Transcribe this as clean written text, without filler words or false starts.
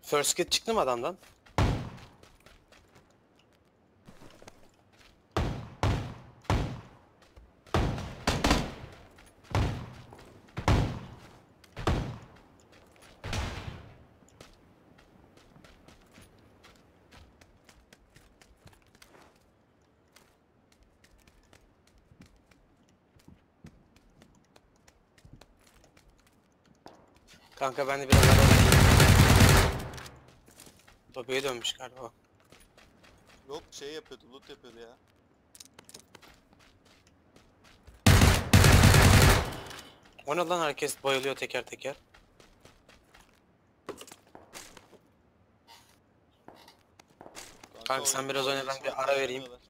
First kit çıktı mı adamdan? Kanka ben de biraz alalım. Lobiye dönmüş galiba. Yok şey yapıyordu, loot yapıyordu ya. O ne lan, herkes bayılıyor teker teker. Kanka sen oyun biraz oyna, ben oynayışıma bir ara vereyim. dayanamıyorlar.